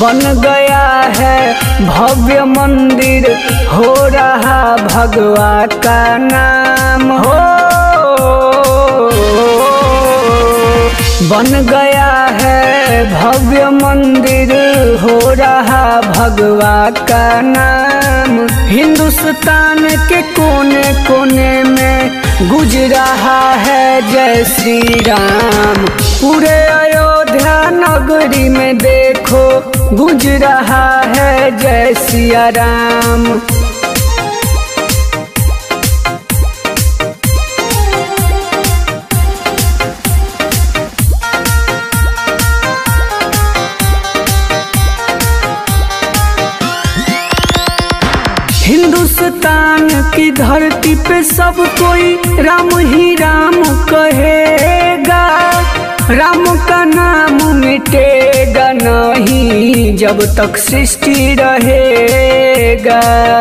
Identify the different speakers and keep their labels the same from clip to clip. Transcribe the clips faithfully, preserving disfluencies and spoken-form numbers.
Speaker 1: बन गया है भव्य मंदिर, हो रहा भगवा का नाम हो। बन गया है भव्य मंदिर, हो रहा भगवा का नाम। हिंदुस्तान के कोने कोने में गुज रहा है जय श्री राम। पूरे अयोध्या नगरी में देखो गुज रहा है जय सिया राम। हिंदुस्तान की धरती पे सब कोई राम ही राम कहेगा। राम का नाम मिटेगा नहीं जब तक सृष्टि रहेगा।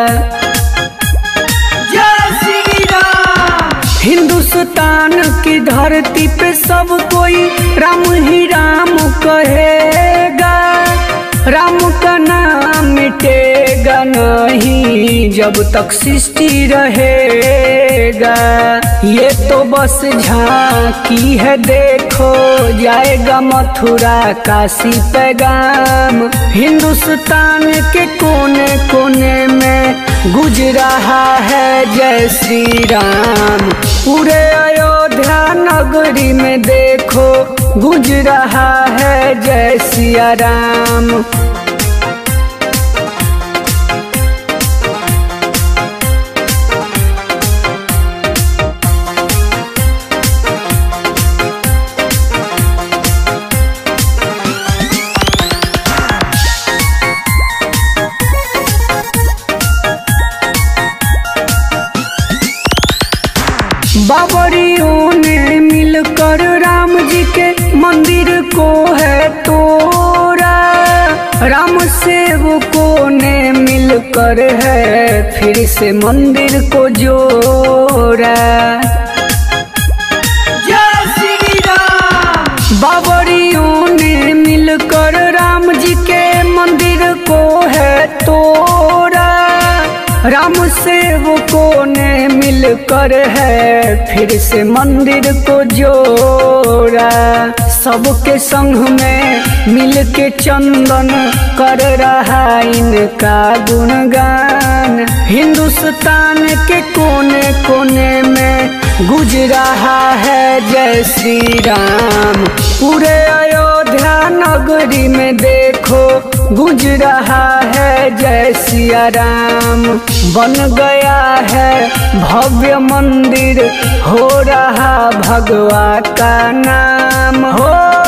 Speaker 1: जय श्री राम। हिंदुस्तान की धरती पे सब कोई राम ही राम कहेगा। राम का नाम मिटेगा नहीं जब तक सृष्टि रहेगा। ये तो बस झांकी है, देखो जाएगा मथुरा काशी पैगाम। हिंदुस्तान के कोने कोने में गुज रहा है जय श्री राम। पूरे अयोध्या नगरी में देखो गुज रहा है जय सिया राम। बाबरियों ने मिलकर राम जी के मंदिर को है तोड़ा। राम सेवकों ने मिलकर है फिर से मंदिर को जोड़ा। जय श्री राम। बाबरियों ने मिलकर राम जी के मंदिर को है तोड़ा। राम सेवकों ने मिलकर है फिर से मंदिर को जोड़ा। सबके संग में मिल के चंदन कर रहा इनका गुणगान। हिंदुस्तान के कोने कोने में गुज रहा है जय श्री राम। पूरे अयोध्या नगरी में देखो गुज रहा है जय सिया राम। बन गया है भव्य मंदिर, हो रहा भगवा का नाम हो।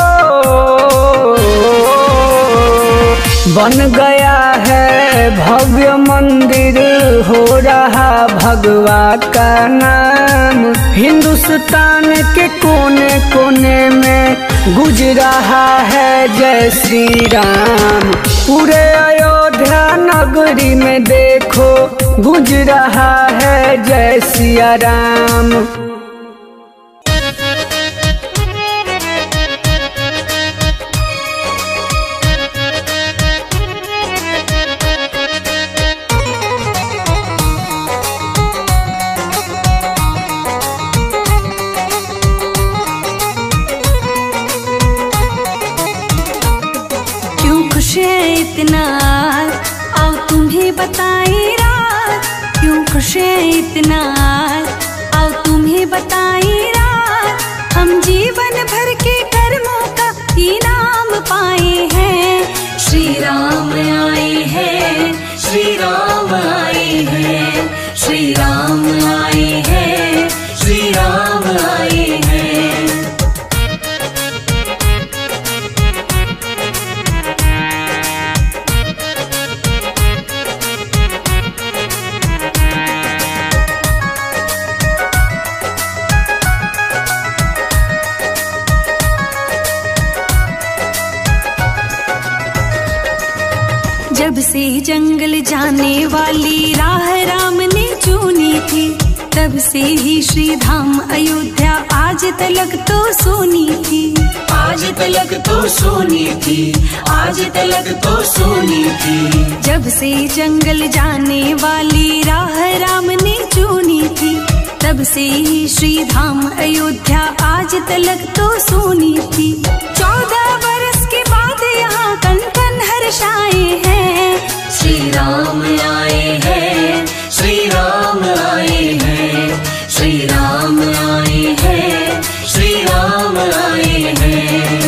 Speaker 1: बन गया है भव्य मंदिर, हो रहा भगवा का नाम। हिंदुस्तान के कोने कोने में गुज रहा है जय श्री राम। पूरे अयोध्या नगरी में देखो गुज रहा है जय सिया राम।
Speaker 2: इतना आओ तुम्हें बताई रात, क्यों खुश है इतना आओ तुम्हें बताई रात। हम जीवन भर के कर्मों का इनाम पाए हैं। श्री राम आए हैं, श्री राम आए हैं, श्री राम आए हैं, श्री राम आए हैं। जब से जंगल जाने वाली राह राम ने चुनी थी, तब से ही श्री धाम अयोध्या आज आज तलक तो सोनी थी,
Speaker 3: आज तलक तो सोनी थी, आज तलक तो सोनी थी।
Speaker 2: जब से जंगल जाने वाली राह राम ने चुनी थी, तब से ही श्री धाम अयोध्या आज तलक तो सोनी थी। चौदह बरस के बाद यहाँ कन कन हर्षाए हैं,
Speaker 3: श्री राम आए हैं, श्री राम आए हैं, श्री राम आए हैं, श्री राम आए हैं।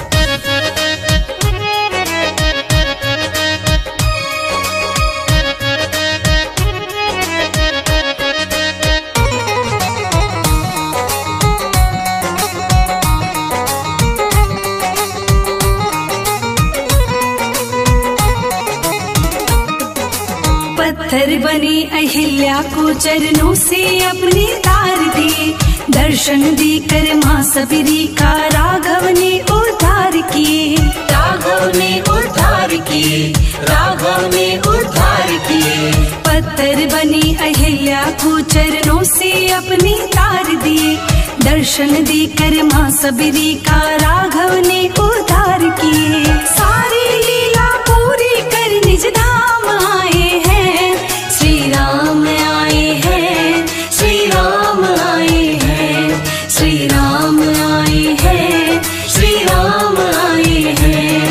Speaker 2: पत्थर बनी अहिल्या को चरणों से अपने तार दिए, दर्शन देकर माँ सबरी का राघव ने उद्धार किए,
Speaker 3: राघव ने उद्धार किए, राघव ने उद्धार किए।
Speaker 2: पत्थर बनी अहिल्या को चरणों से अपने तार दिए, दर्शन देकर माँ सबरी का राघव ने उद्धार किए। सारी लीला पूरी कर निज धाम आए हैं, श्री राम आए हैं, श्री राम आए हैं, श्री राम आए हैं,
Speaker 3: श्री राम आए हैं।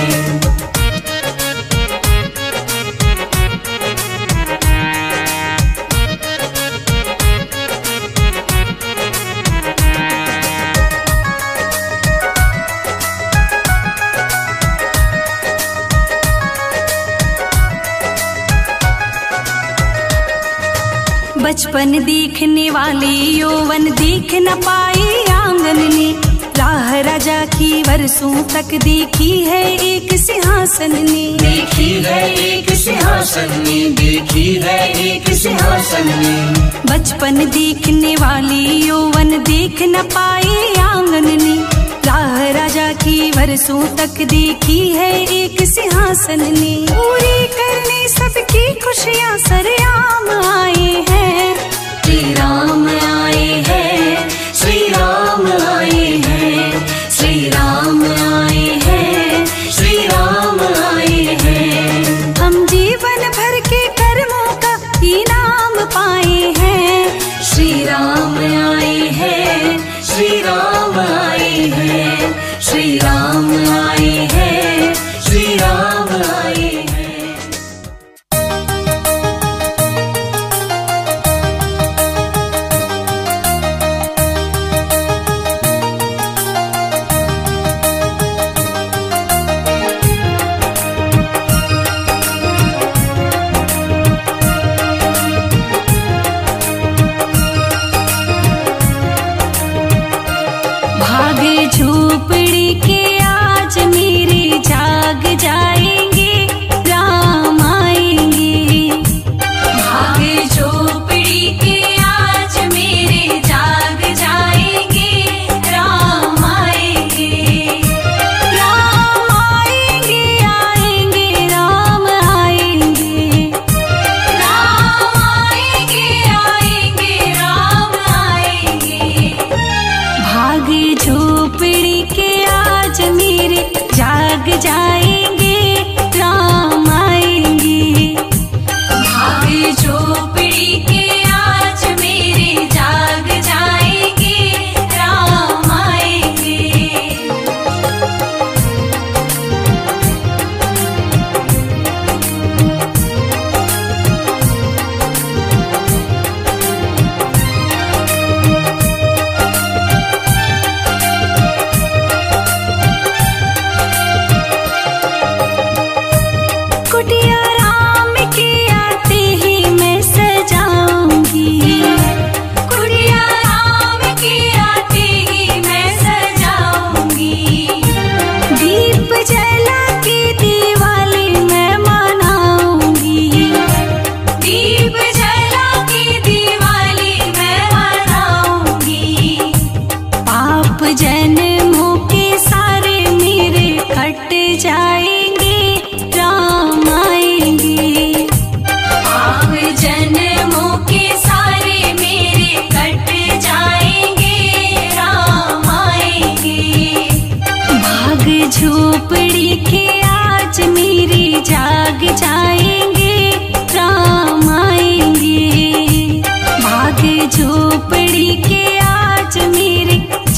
Speaker 2: बचपन देखने वाले यौवन देख न पाए आंगन ने, राह राजा की वर्षों तक देखी है एक सिंहासन ने,
Speaker 3: देखी है एक सिंहासन ने, देखी है एक सिंहासन ने।
Speaker 2: बचपन देखने वाले यौवन देख न पाए आंगन ने, राह राजा की वर्षों तक देखी है एक सिंहासन ने। पूरी करने सबकी खुशियाँ सरेआम आए हैं,
Speaker 3: श्री राम आए हैं, श्री राम आए हैं, श्री राम आए हैं, श्री राम आए हैं।
Speaker 2: हम जीवन भर के कर्मों का इनाम पाए हैं,
Speaker 3: श्री राम आए हैं, श्री राम आए हैं, श्री राम आए हैं, श्री राम आए हैं।
Speaker 2: भागे झोपड़ी के आज मेरे जाग जाएंगे, राम आएंगे। भागे झोपड़ी के आज मेरे जाग जाएंगे, राम आएंगे। राम आएंगे, आएंगे, राम आएंगे। राम आएंगे, आएंगे, राम आएंगे। भागे झोपड़ी के आज मेरे जाग जाएंगे,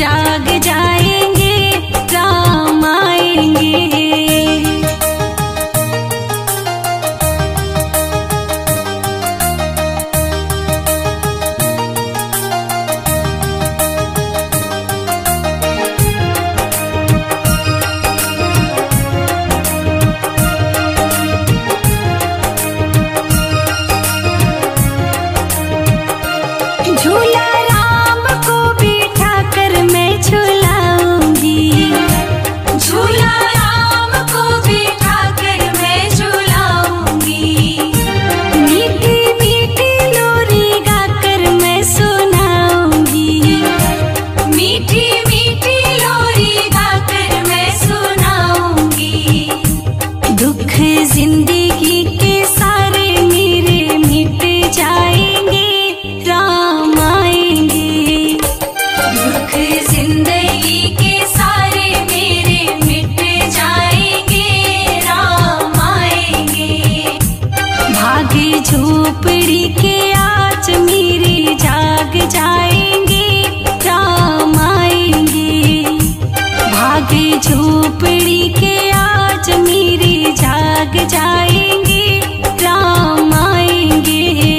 Speaker 2: जाग जाएंगे, राम आएंगे। झूला राम को बिठा कर मैं झुलाऊंगी, झूला राम को बिठा कर मैं झुलाऊंगी। मीठी मीठी लोरी गाकर मैं सुनाऊंगी, मीठी मीठी लोरी गाकर मैं सुनाऊंगी। दुख जिंदगी के सारे मेरे मिट जाएंगे, राम आएंगे। दुख जिंदगी के सारे मेरे मिट जाएंगे, राम आएंगे। भागे झोपड़ी के आज मेरे जाग जाएंगे, राम आएंगे। भागे झोपड़ी के आज मेरे जाग जाएंगे, राम आएंगे।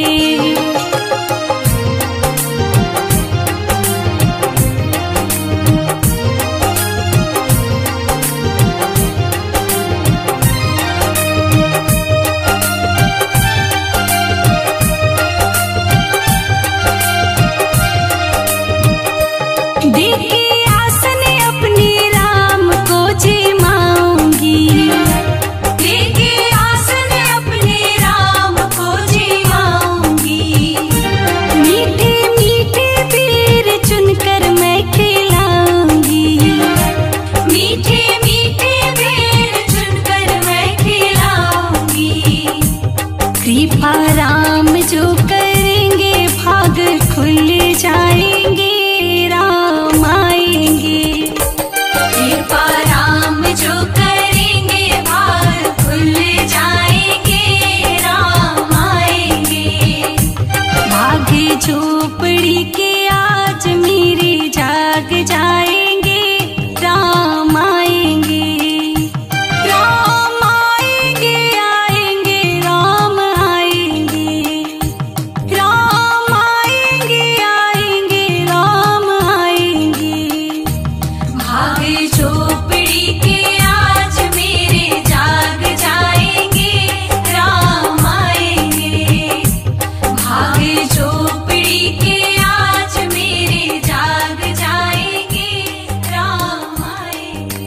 Speaker 2: देखे आसन अपने राम को जिमाऊंगी, देखे आसन अपने राम को जिमाऊंगी। मीठे मीठे बेर चुनकर मैं खिलाऊंगी, मीठे मीठे बेर चुनकर मैं खिलाऊंगी। कृपा राम जो करेंगे भाग खुल जाएंगे, राम आएंगे। कृपा राम जो करेंगे भाग खुल जाएंगे, राम आएंगे। भागे झोपड़ी के आज मेरे जाग जाएंगे, राम आएंगे। राम आएंगे, आएंगे, राम आएंगे। राम आएंगे, आएंगे, राम आएंगे। भागे झोपड़ी के आज मेरे जाग जाएंगे, राम आएंगे। भागे झोपड़ी के आज मेरे जाग जाएंगे, राम आएंगे।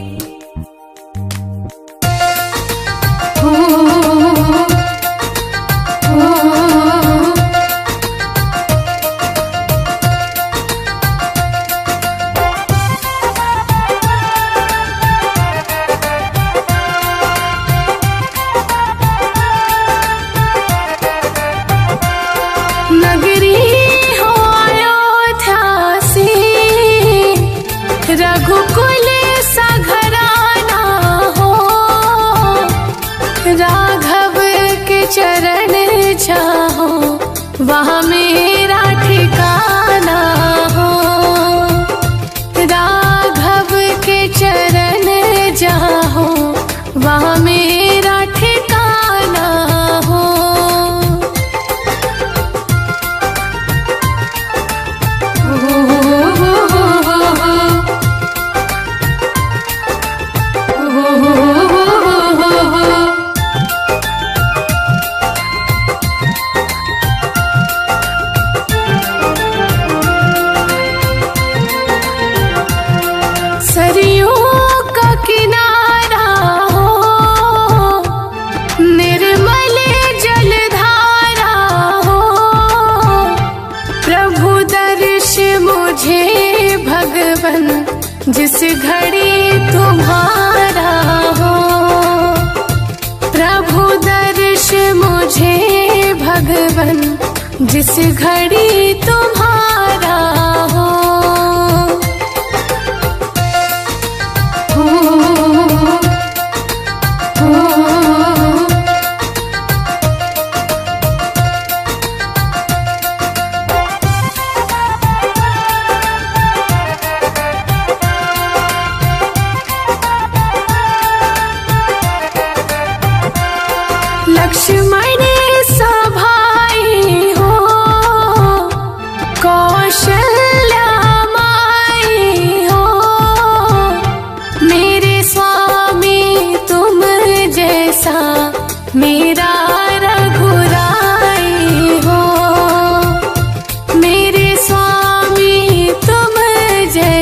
Speaker 2: ओ, ओ, नगरी हो अयोध्या से, रघुकुल सा घराना हो। राघव के चरण चाहो, वहाँ मेरा ठिकाना हो। राघव के चरण चाहो, वहाँ मेरा ठिकाना हो। सरयू का किनारा हो, निर्मल जलधारा हो। प्रभु दर्श मुझे भगवन, जिस घड़ी तुम्हारा हो। प्रभु दर्श मुझे भगवन, जिस घड़ी तुम्हारा हो।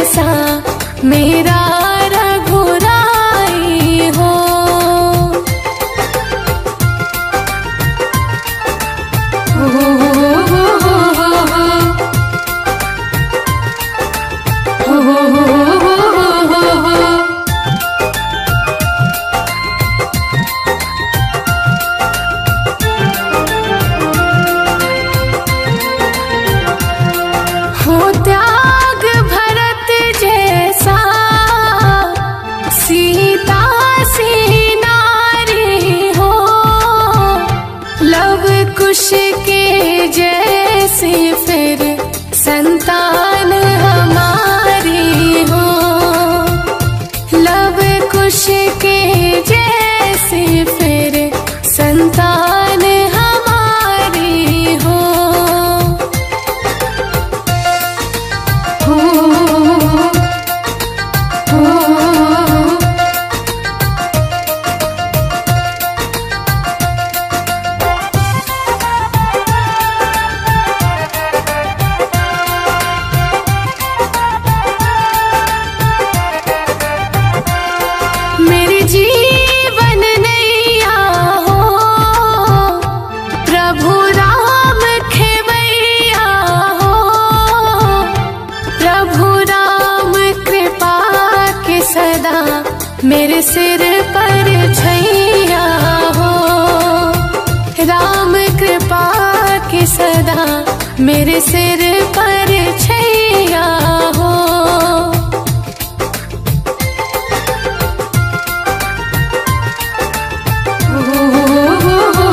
Speaker 4: जैसा मेरा रघुराई हो। हो हो हो हो हो हो हो हो हो। हो त्याग भरत जैसा सीता सी नारी हो। लव कुश के जैसे फिर संतान हमारी हो। लव कुश के जैसे फिर संतान हमारी हो। हो हो मेरे जीवन नैया हो प्रभु राम खेवैया हो। प्रभु राम कृपा के सदा मेरे सिर पर छैया हो। राम कृपा के सदा मेरे सिर पर छैया हो। हो हो हो हो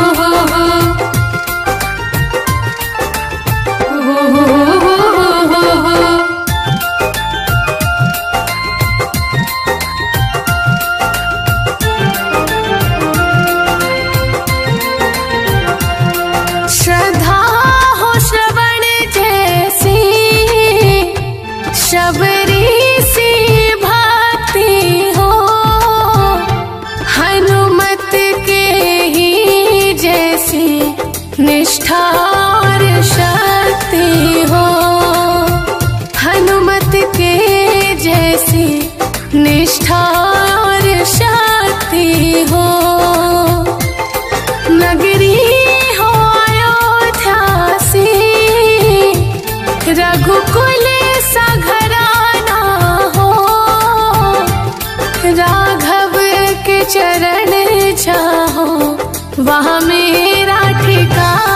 Speaker 4: हो हो हो हो हो। श्रद्धा हो श्रवण जैसी शबरी सी भक्ति हो। हनुमत के ही जैसी निष्ठा और शक्ति हो। हनुमत के जैसी निष्ठा और शक्ति हो। नगरी हो अयोध्या सी रघुकुल सा घराना हो। राघव के चरण चाहो वहाँ मेरा ठिकाना